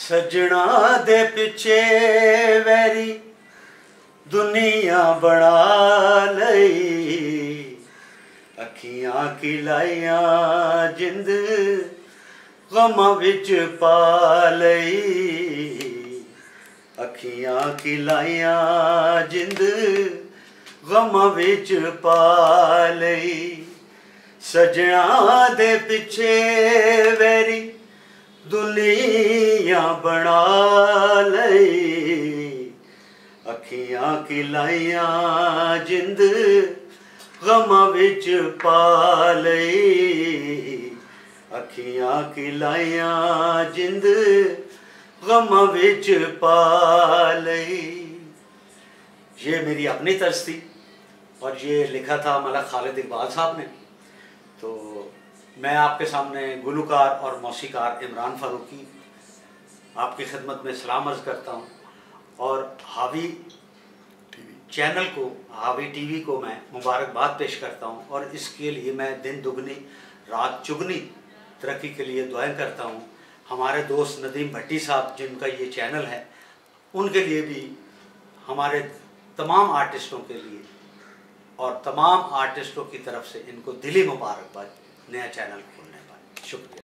सजना दे पिछे वैरी दुनिया बना लई, अखियां की लाइया जिंद गमां विच पा लई, अखियां की लाइया जिंद गमां विच पा लई। सजना दे पिछे वैरी दुनिया बना लई, अखियां की लाइया जिंद गमां विच पा लई, अखियां की लाइया जिंद गमां विच पा लई। ये मेरी अपनी तर्ज थी और ये लिखा था मलक खालिद इकबाल साहब ने। तो मैं आपके सामने गुलकार और मौसीकार इमरान फारूकी आपकी खिदमत में सलाम अर्ज़ करता हूँ और हावी चैनल को, हावी टीवी को मैं मुबारकबाद पेश करता हूँ और इसके लिए मैं दिन दुगनी रात चुगनी तरक्की के लिए दुआएं करता हूँ। हमारे दोस्त नदीम भट्टी साहब जिनका ये चैनल है, उनके लिए भी, हमारे तमाम आर्टिस्टों के लिए और तमाम आर्टिस्टों की तरफ से इनको दिली मुबारकबाद नया चैनल खोलने पर। शुक्रिया।